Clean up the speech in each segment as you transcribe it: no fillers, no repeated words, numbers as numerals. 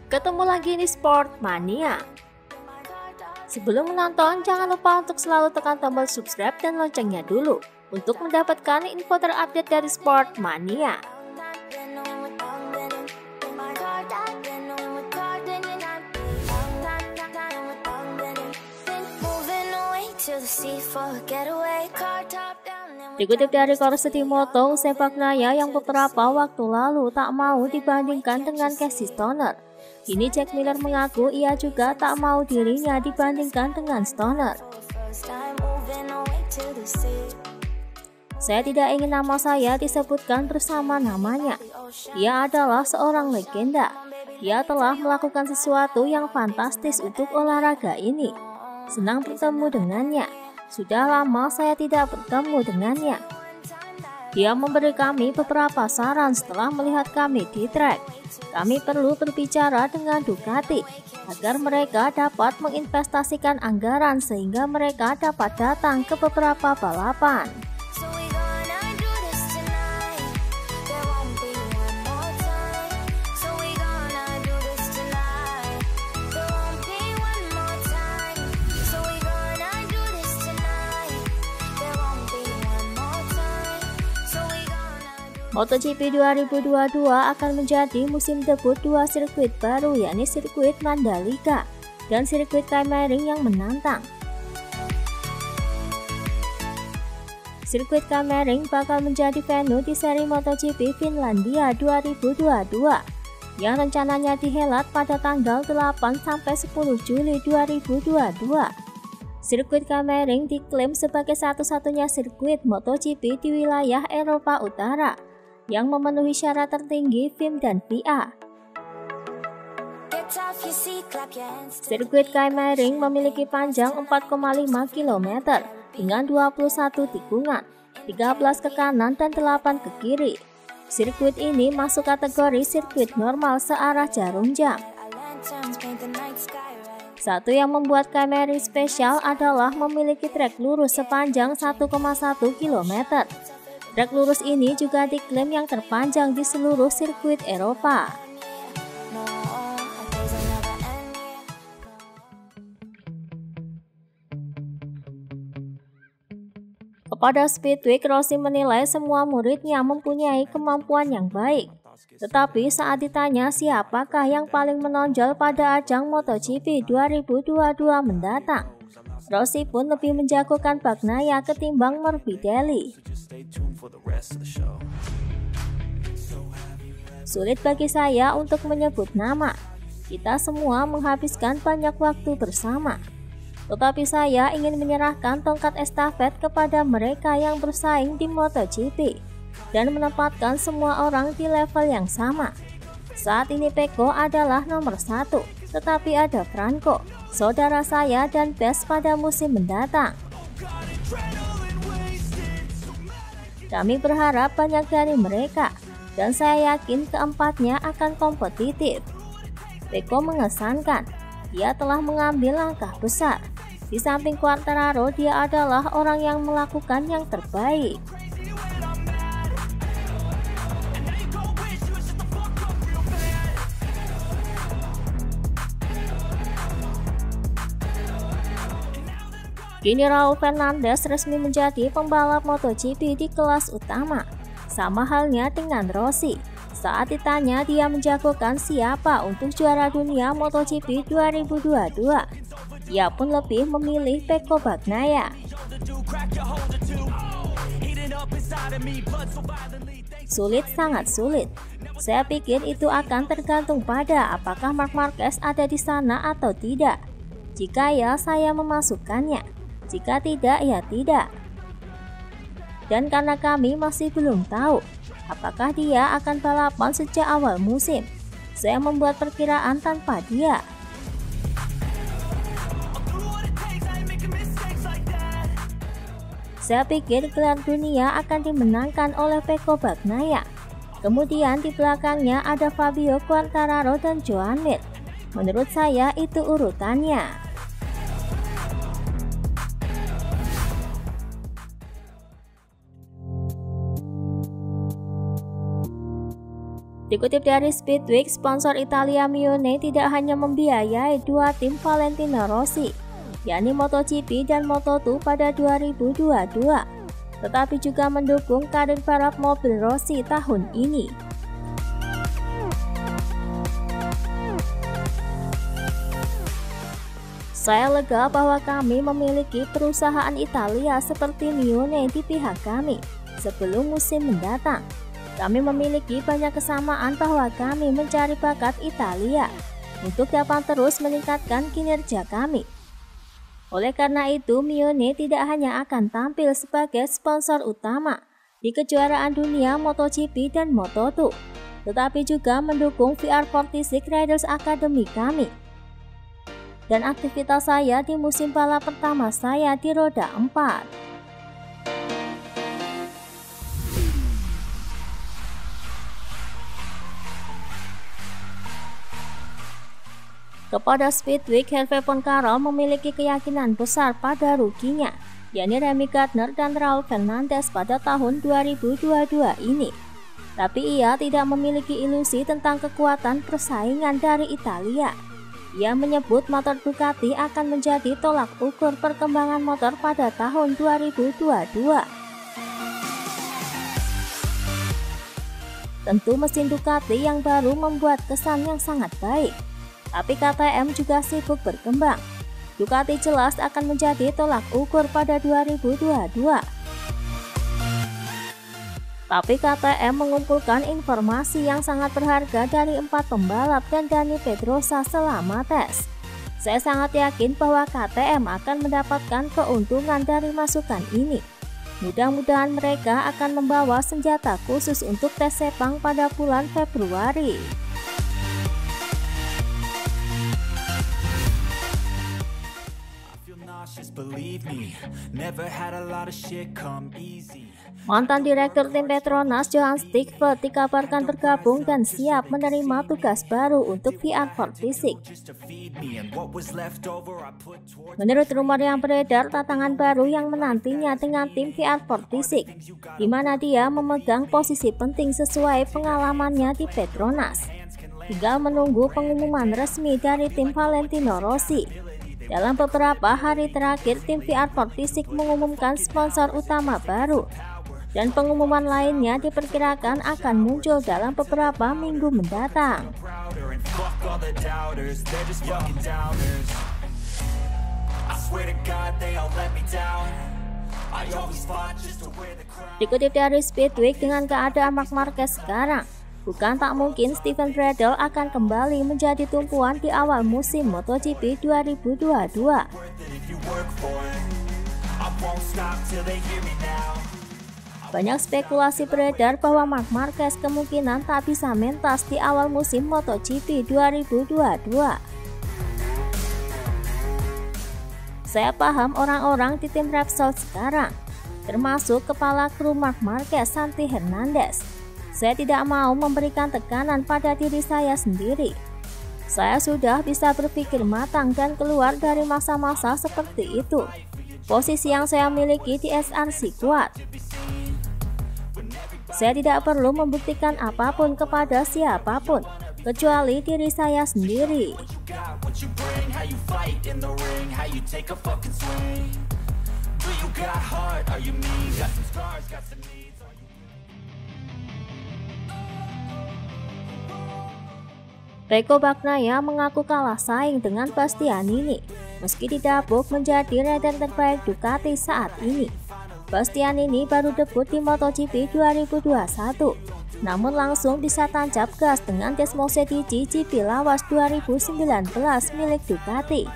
Ketemu lagi di Sportmania. Sebelum menonton, jangan lupa untuk selalu tekan tombol subscribe dan loncengnya dulu untuk mendapatkan info terupdate dari Sportmania. Dikutip dari Korseti Moto, sepak raya yang beberapa waktu lalu tak mau dibandingkan dengan Casey Stoner. Kini Jack Miller mengaku ia juga tak mau dirinya dibandingkan dengan Stoner. Saya tidak ingin nama saya disebutkan bersama namanya. Dia adalah seorang legenda. Dia telah melakukan sesuatu yang fantastis untuk olahraga ini. Senang bertemu dengannya. Sudah lama saya tidak bertemu dengannya. Dia memberi kami beberapa saran setelah melihat kami di track. Kami perlu berbicara dengan Ducati agar mereka dapat menginvestasikan anggaran sehingga mereka dapat datang ke beberapa balapan. MotoGP 2022 akan menjadi musim debut dua sirkuit baru, yakni sirkuit Mandalika dan sirkuit Keimerring yang menantang. Sirkuit Keimerring bakal menjadi venue di seri MotoGP Finlandia 2022 yang rencananya dihelat pada tanggal 8-10 Juli 2022. Sirkuit Keimerring diklaim sebagai satu-satunya sirkuit MotoGP di wilayah Eropa Utara yang memenuhi syarat tertinggi FIM dan FIA. Sirkuit Keimerring memiliki panjang 4,5 km dengan 21 tikungan, 13 ke kanan dan 8 ke kiri. Sirkuit ini masuk kategori sirkuit normal searah jarum jam. Satu yang membuat Keimerring spesial adalah memiliki trek lurus sepanjang 1,1 km. Trek lurus ini juga diklaim yang terpanjang di seluruh sirkuit Eropa. Kepada Speedweek, Rossi menilai semua muridnya mempunyai kemampuan yang baik. Tetapi saat ditanya siapakah yang paling menonjol pada ajang MotoGP 2022 mendatang, Rossi pun lebih menjagokan Bagnaia ketimbang Morbidelli. Sulit bagi saya untuk menyebut nama. Kita semua menghabiskan banyak waktu bersama. Tetapi saya ingin menyerahkan tongkat estafet kepada mereka yang bersaing di MotoGP dan menempatkan semua orang di level yang sama. Saat ini Pecco adalah nomor 1, tetapi ada Franco, saudara saya, dan Best pada musim mendatang. Kami berharap banyak dari mereka, dan saya yakin keempatnya akan kompetitif. Pecco mengesankan, dia telah mengambil langkah besar. Di samping Quartararo, dia adalah orang yang melakukan yang terbaik. Kini Raul Fernandez resmi menjadi pembalap MotoGP di kelas utama. Sama halnya dengan Rossi. Saat ditanya dia menjagokan siapa untuk juara dunia MotoGP 2022, ia pun lebih memilih Pecco Bagnaia. Sulit, sangat sulit. Saya pikir itu akan tergantung pada apakah Marc Marquez ada di sana atau tidak. Jika ya, saya memasukkannya. Jika tidak, ya tidak. Dan karena kami masih belum tahu apakah dia akan balapan sejak awal musim, saya membuat perkiraan tanpa dia. Saya pikir gelar dunia akan dimenangkan oleh Pecco Bagnaia. Kemudian di belakangnya ada Fabio Quartararo dan Joan Mir. Menurut saya itu urutannya. Dikutip dari Speedweek, sponsor Italia Mione tidak hanya membiayai dua tim Valentino Rossi, yakni MotoGP dan Moto2 pada 2022, tetapi juga mendukung karir balap mobil Rossi tahun ini. Saya lega bahwa kami memiliki perusahaan Italia seperti Mione di pihak kami sebelum musim mendatang. Kami memiliki banyak kesamaan bahwa kami mencari bakat Italia untuk dapat terus meningkatkan kinerja kami. Oleh karena itu, Mione tidak hanya akan tampil sebagai sponsor utama di kejuaraan dunia MotoGP dan Moto2, tetapi juga mendukung VR46 Riders Academy kami. Dan aktivitas saya di musim balap pertama saya di roda 4. Kepada Speedweek, Hervé Fontcarol memiliki keyakinan besar pada rukinya, yakni Remy Gardner dan Raul Fernandez pada tahun 2022 ini. Tapi ia tidak memiliki ilusi tentang kekuatan persaingan dari Italia. Ia menyebut motor Ducati akan menjadi tolak ukur perkembangan motor pada tahun 2022. Tentu mesin Ducati yang baru membuat kesan yang sangat baik. Tapi KTM juga sibuk berkembang. Ducati jelas akan menjadi tolak ukur pada 2022. Tapi KTM mengumpulkan informasi yang sangat berharga dari 4 pembalap dan Dani Pedrosa selama tes. Saya sangat yakin bahwa KTM akan mendapatkan keuntungan dari masukan ini. Mudah-mudahan mereka akan membawa senjata khusus untuk tes Sepang pada bulan Februari. Mantan direktur tim Petronas Johan Stickford dikabarkan bergabung dan siap menerima tugas baru untuk VR46. Menurut rumor yang beredar, tantangan baru yang menantinya dengan tim VR46, di mana dia memegang posisi penting sesuai pengalamannya di Petronas. Tinggal menunggu pengumuman resmi dari tim Valentino Rossi. Dalam beberapa hari terakhir, tim VR46 mengumumkan sponsor utama baru, dan pengumuman lainnya diperkirakan akan muncul dalam beberapa minggu mendatang. Dikutip dari Speedweek, dengan keadaan Marc Marquez sekarang, bukan tak mungkin Steven Bradl akan kembali menjadi tumpuan di awal musim MotoGP 2022. Banyak spekulasi beredar bahwa Marc Marquez kemungkinan tak bisa mentas di awal musim MotoGP 2022. Saya paham orang-orang di tim Repsol sekarang, termasuk kepala kru Marc Marquez, Santi Hernandez. Saya tidak mau memberikan tekanan pada diri saya sendiri. Saya sudah bisa berpikir matang dan keluar dari masa-masa seperti itu. Posisi yang saya miliki di SRC kuat. Saya tidak perlu membuktikan apapun kepada siapapun, kecuali diri saya sendiri. Pecco Bagnaia mengaku kalah saing dengan Bastianini, meski didapuk menjadi rider terbaik Ducati saat ini. Bastianini baru debut di MotoGP 2021, namun langsung bisa tancap gas dengan Desmosedici GP Lawas 2019 milik Ducati.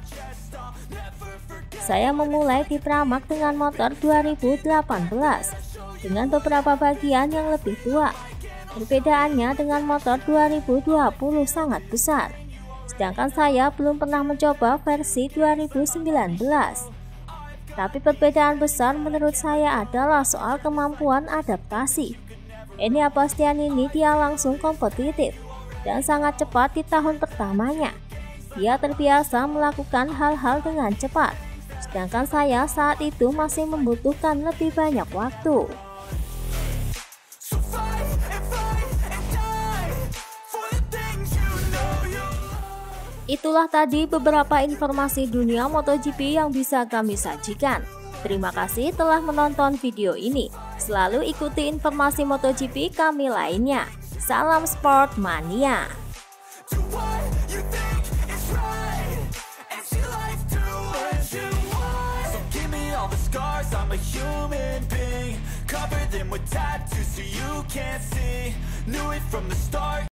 Saya memulai di Pramac dengan motor 2018, dengan beberapa bagian yang lebih tua. Perbedaannya dengan motor 2020 sangat besar, sedangkan saya belum pernah mencoba versi 2019. Tapi perbedaan besar menurut saya adalah soal kemampuan adaptasi. Eni Bastianini dia langsung kompetitif dan sangat cepat di tahun pertamanya. Dia terbiasa melakukan hal-hal dengan cepat, sedangkan saya saat itu masih membutuhkan lebih banyak waktu. Itulah tadi beberapa informasi dunia MotoGP yang bisa kami sajikan. Terima kasih telah menonton video ini. Selalu ikuti informasi MotoGP kami lainnya. Salam Sport Mania. I'm a human being, cover them with tattoos so you can't see. Knew it from the start.